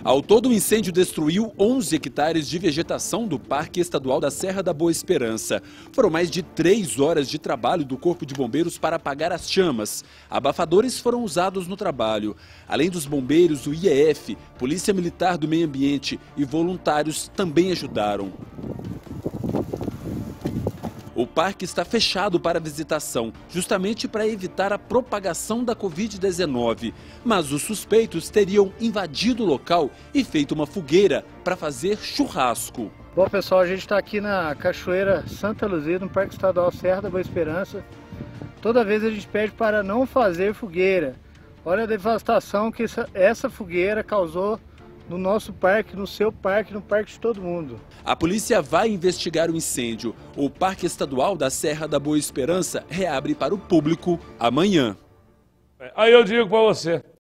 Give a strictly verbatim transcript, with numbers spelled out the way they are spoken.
Ao todo, o incêndio destruiu onze hectares de vegetação do Parque Estadual da Serra da Boa Esperança. Foram mais de três horas de trabalho do Corpo de Bombeiros para apagar as chamas. Abafadores foram usados no trabalho. Além dos bombeiros, o I E F, Polícia Militar do Meio Ambiente e voluntários também ajudaram. O parque está fechado para visitação, justamente para evitar a propagação da Covid dezenove. Mas os suspeitos teriam invadido o local e feito uma fogueira para fazer churrasco. Bom, pessoal, a gente está aqui na Cachoeira Santa Luzia, no Parque Estadual Serra da Boa Esperança. Toda vez a gente pede para não fazer fogueira. Olha a devastação que essa, essa fogueira causou no nosso parque, no seu parque, no parque de todo mundo. A polícia vai investigar o incêndio. O Parque Estadual da Serra da Boa Esperança reabre para o público amanhã. Aí eu digo para você,